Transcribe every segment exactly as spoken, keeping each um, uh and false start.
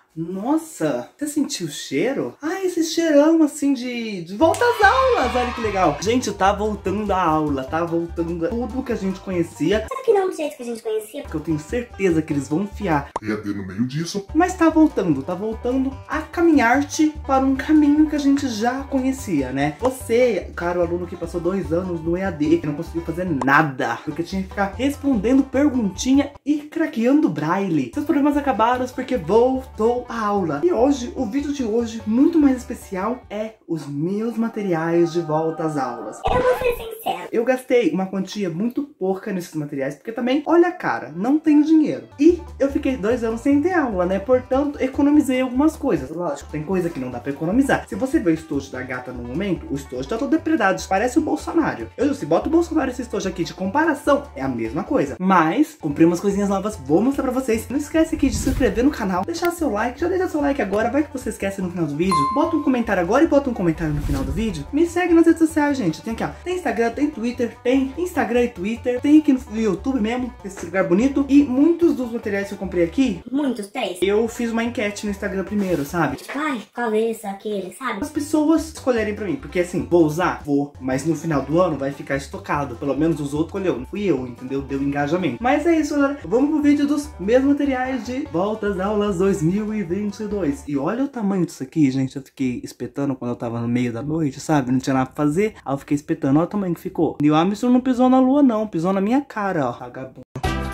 Nossa, você sentiu o cheiro? Ah, esse cheirão assim de, de volta às aulas, olha que legal. Gente, tá voltando a aula, tá voltando tudo que a gente conhecia. Será que não do jeito que a gente conhecia? Porque eu tenho certeza que eles vão enfiar E A D no meio disso. Mas tá voltando, tá voltando a caminhar-te para um caminho que a gente já conhecia, né? Você, cara, o aluno que passou dois anos no E A D, que não conseguiu fazer nada, porque tinha que ficar respondendo perguntinha e craqueando braille. Seus problemas acabaram porque voltou a aula. E hoje, o vídeo de hoje, muito mais especial, é os meus materiais de volta às aulas. Eu vou ser sincero. Eu gastei uma quantia muito pouca nesses materiais, porque também, olha a cara, não tenho dinheiro. E eu fiquei dois anos sem ter aula, né? Portanto, economizei algumas coisas. Lógico, tem coisa que não dá pra economizar. Se você vê o estojo da gata no momento, o estojo tá todo depredado, parece o Bolsonaro. Eu, se bota o Bolsonaro esse estojo aqui de comparação, é a mesma coisa. Mas, comprei umas coisinhas novas, vou mostrar pra vocês. Não esquece aqui de se inscrever no canal, deixar seu like, já deixa seu like agora, vai que você esquece no final do vídeo. Bota um comentário agora e bota um comentário no final do vídeo. Me segue nas redes sociais, gente. Tem aqui, ó, tem Instagram, tem Twitter, tem Instagram e Twitter, tem aqui no YouTube mesmo, esse lugar bonito. E muitos dos materiais que eu comprei aqui, Muitos, três. eu fiz uma enquete no Instagram primeiro, sabe? Tipo, ai, qual esse, aquele, sabe? As pessoas escolherem pra mim, porque assim, vou usar? Vou, mas no final do ano vai ficar estocado, pelo menos os outros escolheu, não fui eu, entendeu? Deu engajamento. Mas é isso, galera, vamos pro vídeo dos meus materiais de volta às aulas dois mil e vinte e dois. E olha o tamanho disso aqui, gente, eu fiquei espetando quando eu tava no meio da noite, sabe? Não tinha nada pra fazer, aí eu fiquei espetando, olha o tamanho que ficou. Neil Armstrong não pisou na lua não, pisou na minha cara, ó, vagabundo.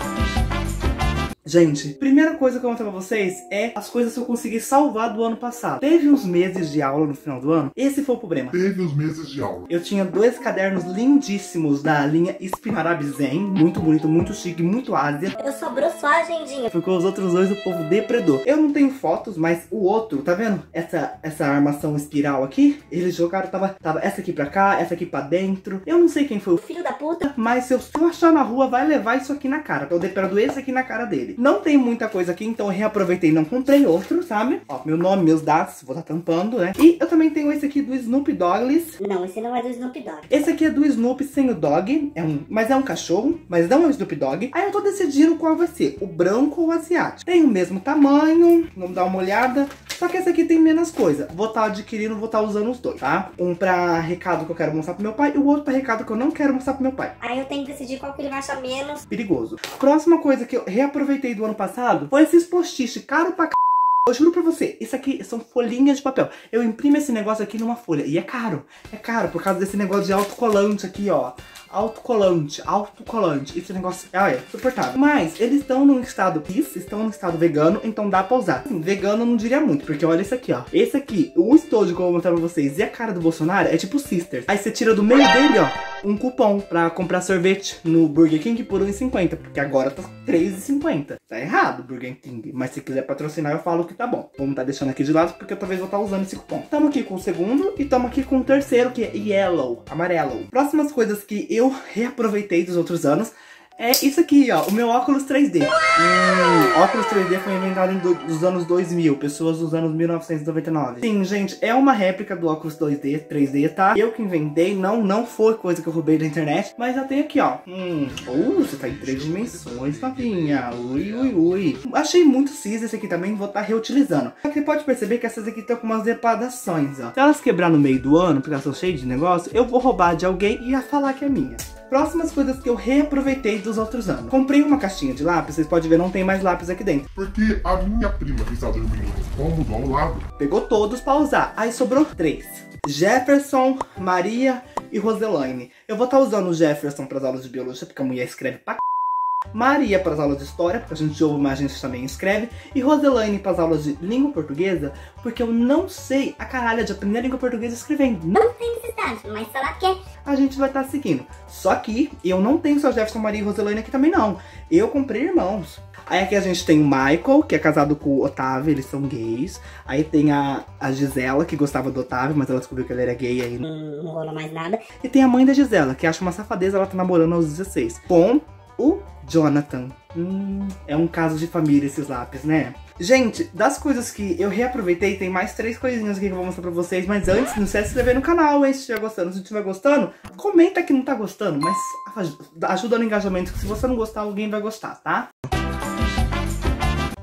Gente, primeira coisa que eu vou mostrar pra vocês é as coisas que eu consegui salvar do ano passado. Teve uns meses de aula no final do ano, esse foi o problema. Teve os meses de aula. Eu tinha dois cadernos lindíssimos da linha Spinarab Zen, muito bonito, muito chique, muito Ásia. Eu sobrou só a agendinha. Porque os outros dois o povo depredou. Eu não tenho fotos, mas o outro, tá vendo? Essa, essa armação espiral aqui, eles jogaram, tava, tava essa aqui pra cá, essa aqui pra dentro. Eu não sei quem foi o Filho da puta. mas se eu, se eu achar na rua, vai levar isso aqui na cara. Eu depredou esse aqui na cara dele. Não tem muita coisa aqui, então eu reaproveitei e não comprei outro, sabe? Ó, meu nome, meus dados, vou estar tampando, né? E eu também tenho esse aqui do Snoop Doggles. Não, esse não é do Snoop Dogg. Esse aqui é do Snoop sem o dog, é um, mas é um cachorro, mas não é o Snoop Dogg. Aí eu tô decidindo qual vai ser, o branco ou o asiático. Tem o mesmo tamanho, vamos dar uma olhada. Só que esse aqui tem menos coisa. Vou estar adquirindo, vou estar usando os dois, tá? Um pra recado que eu quero mostrar pro meu pai e o outro pra recado que eu não quero mostrar pro meu pai. Aí eu tenho que decidir qual que ele vai achar menos. Perigoso. Próxima coisa que eu reaproveitei do ano passado foi esses post-it caro pra c... Eu juro pra você, isso aqui são folhinhas de papel. Eu imprimo esse negócio aqui numa folha e é caro. É caro por causa desse negócio de autocolante aqui, ó. Autocolante, autocolante. Esse negócio ah, é suportável. Mas eles estão num estado isso, estão num estado vegano, então dá pra usar. Assim, vegano eu não diria muito, porque olha esse aqui, ó. Esse aqui, o estojo que eu vou mostrar pra vocês e a cara do Bolsonaro é tipo Sisters. Aí você tira do meio dele, ó, um cupom pra comprar sorvete no Burger King por um real e cinquenta, porque agora tá três reais e cinquenta. Tá errado, Burger King. Mas se quiser patrocinar, eu falo que tá bom. Vamos tá deixando aqui de lado, porque eu talvez vou estar usando esse cupom. Tamo aqui com o segundo e tamo aqui com o terceiro, que é Yellow, amarelo. Próximas coisas que eu reaproveitei dos outros anos é isso aqui, ó, o meu óculos três D. Hum, óculos três D foi inventado em do, dos anos dois mil, pessoas dos anos mil novecentos e noventa e nove. Sim, gente, é uma réplica do óculos dois D, três D, tá? Eu que inventei, não, não foi coisa que eu roubei da internet, mas já tem aqui, ó. Hum, uh, você tá em três dimensões, novinha. Ui, ui, ui. Achei muito cis esse aqui também, vou estar tá reutilizando. Só que você pode perceber que essas aqui estão com umas depredações, ó. Se elas quebrar no meio do ano, porque elas são cheias de negócio, eu vou roubar de alguém e ia falar que é minha. Próximas coisas que eu reaproveitei dos outros anos. Comprei uma caixinha de lápis, vocês podem ver, não tem mais lápis aqui dentro. Porque a minha prima que está dormindo no cômodo ao lado pegou todos pra usar, aí sobrou três. Jefferson, Maria e Roselaine. Eu vou estar usando o Jefferson para as aulas de biologia, porque a mulher escreve pra c... Maria para as aulas de história, porque a gente ouve, mas a gente também escreve. E Roselaine para as aulas de língua portuguesa, porque eu não sei a caralho de aprender a língua portuguesa escrevendo. Não tem necessidade, mas se ela quer, a gente vai estar seguindo. Só que eu não tenho só Jefferson, Maria e Roselaine aqui também não. Eu comprei irmãos. Aí aqui a gente tem o Michael, que é casado com o Otávio, eles são gays. Aí tem a, a Gisela, que gostava do Otávio, mas ela descobriu que ele era gay aí. Hum, não rola mais nada. E tem a mãe da Gisela, que acha uma safadeza, ela tá namorando aos dezesseis. Com o Jonathan. Hum, é um caso de família esses lápis, né? Gente, das coisas que eu reaproveitei, tem mais três coisinhas aqui que eu vou mostrar pra vocês. Mas antes, não esquece de se inscrever no canal, hein, se estiver gostando. Se estiver gostando, comenta que não tá gostando, mas ajuda no engajamento, que se você não gostar, alguém vai gostar, tá?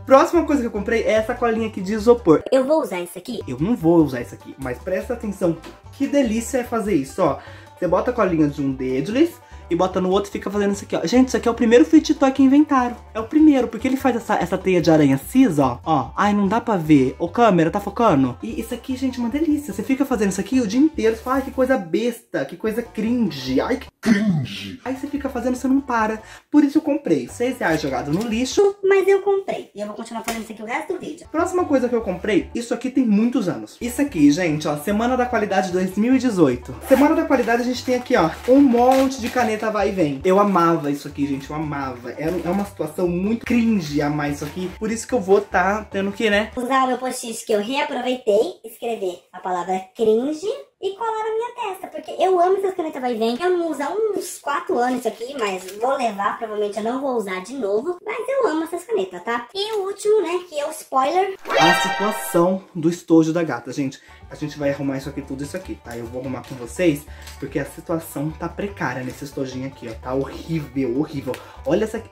Próxima coisa que eu comprei é essa colinha aqui de isopor. Eu vou usar isso aqui? Eu não vou usar isso aqui, mas presta atenção. Que delícia é fazer isso, ó. Você bota a colinha de um deles e bota no outro e fica fazendo isso aqui, ó. Gente, isso aqui é o primeiro fit toy que inventaram. É o primeiro, porque ele faz essa, essa teia de aranha cis, ó. Ó, ai, não dá pra ver. Ô, câmera, tá focando? E isso aqui, gente, é uma delícia. Você fica fazendo isso aqui o dia inteiro. Você fala, ai, que coisa besta, que coisa cringe. Ai, que cringe. Aí você fica fazendo, você não para. Por isso eu comprei. seis reais jogado no lixo. Mas eu comprei. E eu vou continuar fazendo isso aqui o resto do vídeo. Próxima coisa que eu comprei, isso aqui tem muitos anos. Isso aqui, gente, ó, Semana da Qualidade dois mil e dezoito. Semana da Qualidade a gente tem aqui, ó, um monte de caneta vai e vem. Eu amava isso aqui, gente, eu amava. É, é uma situação muito cringe amar isso aqui. Por isso que eu vou tá tendo que, né? Usar o meu post-it que eu reaproveitei, escrever a palavra cringe e colar na minha testa. Porque eu amo essas canetas vai e vem. Eu não uso há uns quatro anos isso aqui, mas vou levar. Provavelmente eu não vou usar de novo. Mas eu amo essas canetas, tá? E o último, né, que é o spoiler. A situação do estojo da gata, gente. A gente vai arrumar isso aqui, tudo isso aqui, tá? Eu vou arrumar com vocês, porque a situação tá precária nesse estojinho aqui, ó. Tá horrível, horrível. Olha essa aqui.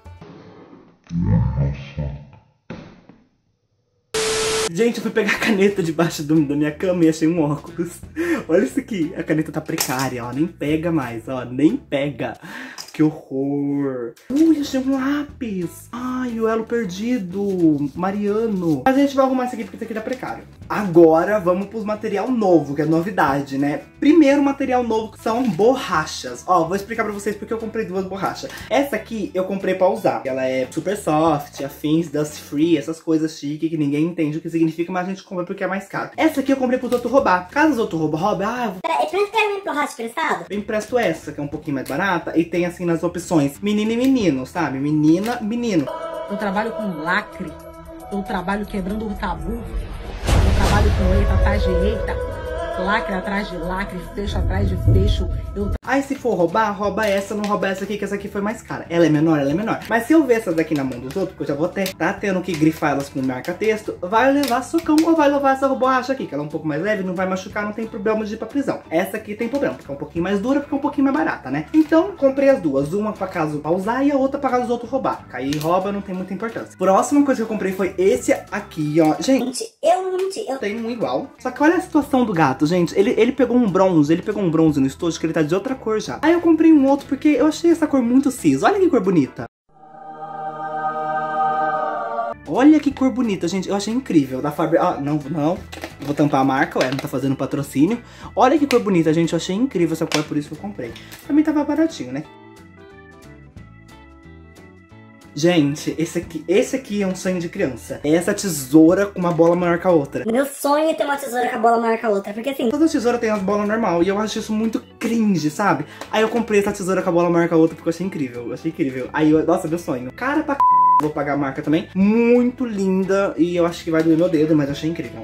Gente, eu fui pegar a caneta debaixo do, da minha cama e achei um óculos. Olha isso aqui. A caneta tá precária, ó. Nem pega mais, ó. Nem pega. Que horror. Ui, achei um lápis. Ai, o elo perdido. Mariano. Mas a gente vai arrumar isso aqui porque isso aqui tá precário. Agora vamos pros material novo, que é novidade, né? Primeiro material novo que são borrachas. Ó, vou explicar pra vocês porque eu comprei duas borrachas. Essa aqui eu comprei pra usar. Ela é super soft, afins, dust free, essas coisas chique que ninguém entende o que significa, mas a gente compra porque é mais caro. Essa aqui eu comprei pros outros roubar. Caso os outros roubem, roubem, ah, eu vou... Peraí, quer me borracha emprestado? Eu empresto essa, que é um pouquinho mais barata, e tem assim nas opções menina e menino, sabe? Menina, menino. Eu trabalho com lacre, eu trabalho quebrando o tabu, eu trabalho com eita atrás de eita, lacre atrás de lacre, fecho atrás de fecho. Eu... Aí se for roubar, rouba essa, não rouba essa aqui, que essa aqui foi mais cara. Ela é menor, ela é menor. Mas se eu ver essas daqui na mão dos outros, porque eu já vou ter, tá tendo que grifar elas com marca-texto, vai levar socão ou vai levar essa borracha aqui, que ela é um pouco mais leve, não vai machucar, não tem problema de ir pra prisão. Essa aqui tem problema, porque é um pouquinho mais dura, porque é um pouquinho mais barata, né? Então, comprei as duas. Uma pra caso pra usar e a outra pra caso os outros roubar. Cair e rouba, não tem muita importância. Próxima coisa que eu comprei foi esse aqui, ó. Gente, eu não menti, eu tenho um igual. Só que olha a situação do gato, gente. Ele, ele pegou um bronze, ele pegou um bronze no estojo que ele tá de outra cor já. Aí eu comprei um outro porque eu achei essa cor muito cis. Olha que cor bonita. Olha que cor bonita, gente. Eu achei incrível. Da Faber... Ah, não, não. Vou tampar a marca, ué, não tá fazendo patrocínio. Olha que cor bonita, gente. Eu achei incrível essa cor, por isso que eu comprei. Também tava baratinho, né? Gente, esse aqui, esse aqui é um sonho de criança. É essa tesoura com uma bola maior que a outra. Meu sonho é ter uma tesoura com a bola maior que a outra, porque assim... Toda tesoura tem as bolas normal e eu acho isso muito cringe, sabe? Aí eu comprei essa tesoura com a bola maior que a outra porque eu achei incrível, eu achei incrível. Aí, eu, nossa, meu sonho. Cara pra c... Vou pagar a marca também. Muito linda e eu acho que vai doer meu dedo, mas eu achei incrível.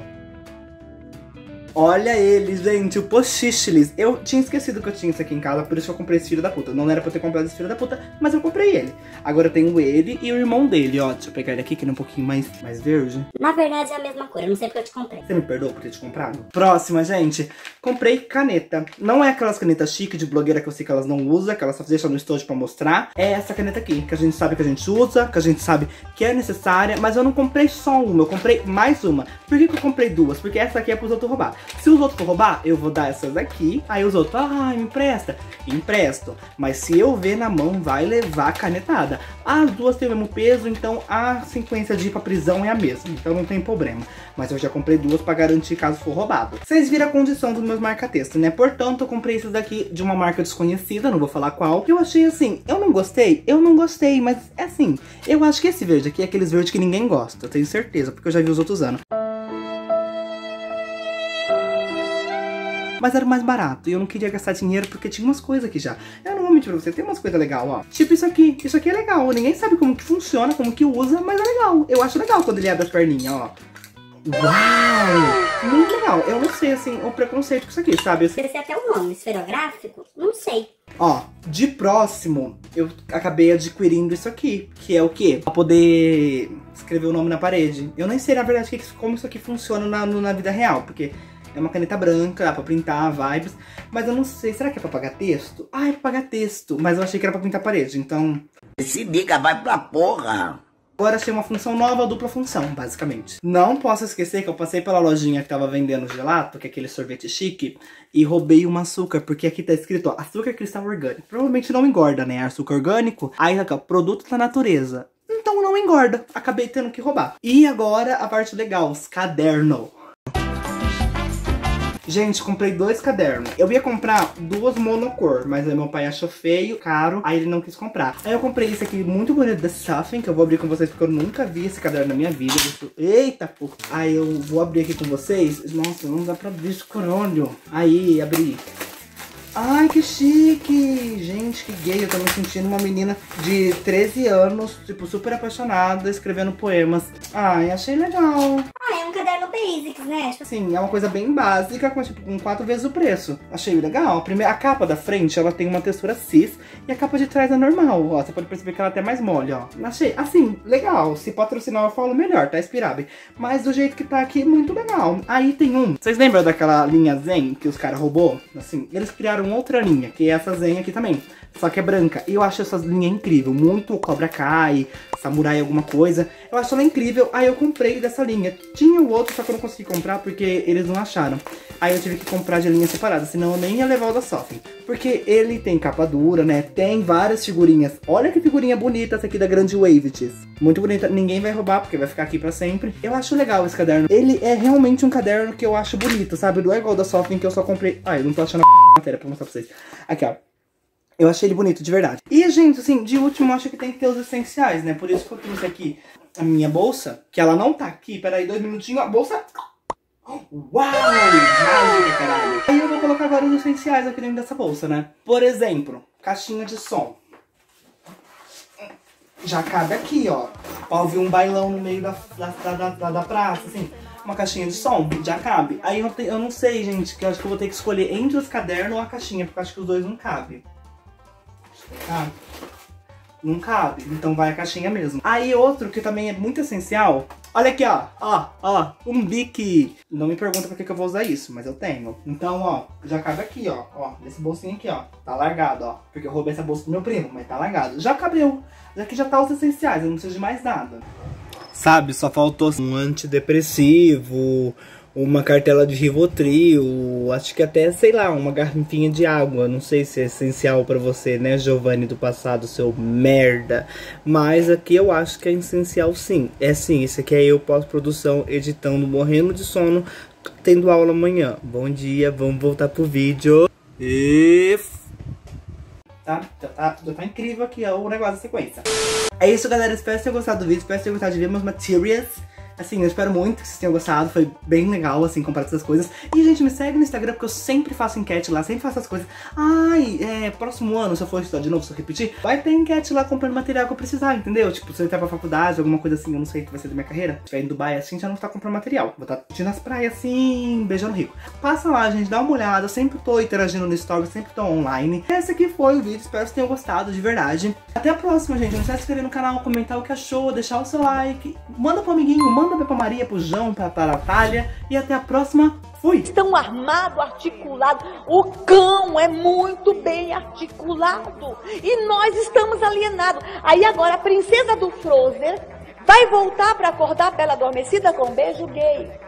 Olha ele, gente, o Pochichilis. Eu tinha esquecido que eu tinha isso aqui em casa, por isso que eu comprei esse filho da puta. Não era pra eu ter comprado esse filho da puta, mas eu comprei ele. Agora eu tenho ele e o irmão dele, ó. Deixa eu pegar ele aqui, que ele é um pouquinho mais, mais verde. Na verdade é a mesma cor, eu não sei porque eu te comprei. Você me perdoa por ter te comprado? Próxima, gente. Comprei caneta. Não é aquelas canetas chique de blogueira que eu sei que elas não usam, que elas só deixam no estojo pra mostrar. É essa caneta aqui, que a gente sabe que a gente usa, que a gente sabe que é necessária, mas eu não comprei só uma, eu comprei mais uma. Por que que eu comprei duas? Porque essa aqui é pros outros roubar. Se os outros for roubar, eu vou dar essas aqui. Aí os outros, ah, me empresta. Empresto. Mas se eu ver na mão, vai levar canetada. As duas têm o mesmo peso, então a sequência de ir pra prisão é a mesma. Então não tem problema. Mas eu já comprei duas pra garantir caso for roubado. Vocês viram a condição dos meus marca-textos, né? Portanto, eu comprei esses daqui de uma marca desconhecida, não vou falar qual. Eu achei assim, eu não gostei? Eu não gostei, mas é assim. Eu acho que esse verde aqui é aqueles verdes que ninguém gosta. Eu tenho certeza, porque eu já vi os outros usando. Mas era mais barato e eu não queria gastar dinheiro porque tinha umas coisas aqui já. Eu não vou mentir pra você, tem umas coisas legais, ó. Tipo isso aqui, isso aqui é legal. Ninguém sabe como que funciona, como que usa, mas é legal. Eu acho legal quando ele abre as perninhas, ó. Uau! Muito legal. Eu não sei, assim, o preconceito com isso aqui, sabe? Eu sei... Deve ser até um nome, esferográfico? Não sei. Ó, de próximo, eu acabei adquirindo isso aqui, que é o quê? Pra poder escrever o nome na parede. Eu nem sei, na verdade, como isso aqui funciona na, na vida real, porque... É uma caneta branca, dá pra printar vibes. Mas eu não sei, será que é pra pagar texto? Ah, é pra pagar texto. Mas eu achei que era pra pintar a parede, então... Esse biga vai pra porra. Agora achei uma função nova, dupla função, basicamente. Não posso esquecer que eu passei pela lojinha que tava vendendo gelato, que é aquele sorvete chique, e roubei um açúcar, porque aqui tá escrito, ó, açúcar cristal orgânico. Provavelmente não engorda, né? Açúcar orgânico. Aí aqui, ó, produto da natureza. Então não engorda. Acabei tendo que roubar. E agora a parte legal, os cadernos. Gente, comprei dois cadernos. Eu ia comprar duas monocor, mas aí meu pai achou feio, caro, aí ele não quis comprar. Aí eu comprei esse aqui, muito bonito, da Safin, que eu vou abrir com vocês, porque eu nunca vi esse caderno na minha vida. Eita, porra. Aí eu vou abrir aqui com vocês. Nossa, não dá pra abrir esse corolho. Aí, abri. Ai, que chique! Gente, que gay. Eu tô me sentindo uma menina de treze anos, tipo, super apaixonada, escrevendo poemas. Ai, achei legal. Ah, é um caderno basics, né? Tipo... Sim, é uma coisa bem básica, com, tipo, com quatro vezes o preço. Achei legal. A, primeira, a capa da frente, ela tem uma textura cis, e a capa de trás é normal, ó. Você pode perceber que ela é até mais mole, ó. Achei, assim, legal. Se patrocinar eu falo melhor, tá, Inspirabe? Mas do jeito que tá aqui, muito legal. Aí tem um... Vocês lembram daquela linha Zen que os caras roubou? Assim, eles criaram outra linha, que é essa Zen aqui também, só que é branca. E eu acho essa linha incrível, muito Cobra Kai, Samurai alguma coisa. Eu acho ela incrível, aí eu comprei dessa linha. Tinha o outro, só que eu não consegui comprar porque eles não acharam. Aí eu tive que comprar de linha separada, senão eu nem ia levar o da Sofin. Porque ele tem capa dura, né, tem várias figurinhas. Olha que figurinha bonita essa aqui da Grande Waves. Muito bonita, ninguém vai roubar porque vai ficar aqui pra sempre. Eu acho legal esse caderno. Ele é realmente um caderno que eu acho bonito, sabe? Não é igual o da Sofin que eu só comprei... Ai, eu não tô achando a matéria pra mostrar pra vocês. Aqui, ó. Eu achei ele bonito, de verdade. E, gente, assim, de último, eu acho que tem que ter os essenciais, né? Por isso que eu trouxe aqui a minha bolsa, que ela não tá aqui. Peraí, dois minutinhos. A bolsa... Uau! Mágica, caralho. Aí eu vou colocar vários essenciais aqui dentro dessa bolsa, né? Por exemplo, caixinha de som. Já cabe aqui, ó. Pra ouvir um bailão no meio da, da, da, da, da praça, assim. Uma caixinha de som, já cabe. Aí eu, te, eu não sei, gente, que eu acho que eu vou ter que escolher entre os cadernos ou a caixinha, porque eu acho que os dois não cabem. Cabe? Não cabe, então vai a caixinha mesmo. Aí outro que também é muito essencial, olha aqui, ó, ó, ó, um bique. Não me pergunta por que que eu vou usar isso, mas eu tenho. Então, ó, já cabe aqui, ó, ó, nesse bolsinho aqui, ó, tá largado, ó, porque eu roubei essa bolsa do meu primo, mas tá largado. Já cabeu, aqui já tá os essenciais, eu não preciso de mais nada. Sabe, só faltou um antidepressivo, uma cartela de Rivotril, acho que até, sei lá, uma garrafinha de água. Não sei se é essencial pra você, né, Giovanni do passado, seu merda. Mas aqui eu acho que é essencial sim. É sim, isso aqui é eu pós-produção, editando, morrendo de sono, tendo aula amanhã. Bom dia, vamos voltar pro vídeo. E... Tá, já tá, já tá incrível aqui ó, o negócio da sequência. É isso, galera. Espero que vocês tenham gostado do vídeo. Espero que vocês tenham gostado de ver meus materials. Assim, eu espero muito que vocês tenham gostado. Foi bem legal, assim, comparado essas coisas. E, gente, me segue no Instagram, porque eu sempre faço enquete lá. Sempre faço as coisas. Ai, é, próximo ano, se eu for estudar de novo, se eu repetir, vai ter enquete lá comprando material que eu precisar, entendeu? Tipo, se eu entrar pra faculdade, alguma coisa assim, eu não sei o que vai ser da minha carreira. Se estiver em Dubai, assim, já não tá comprando material. Vou estar tá nas praias, assim, beijando rico. Passa lá, gente, dá uma olhada. Eu sempre tô interagindo no story, sempre tô online. Esse aqui foi o vídeo. Espero que vocês tenham gostado, de verdade. Até a próxima, gente. Não esquece de se inscrever no canal, comentar o que achou, deixar o seu like. Manda pro amiguinho, manda pra Maria, pro João, pra, pra Natália. E até a próxima. Fui! Estão armados, articulados. O cão é muito bem articulado. E nós estamos alienados. Aí agora a princesa do Frozen vai voltar para acordar a Bela Adormecida com um beijo gay.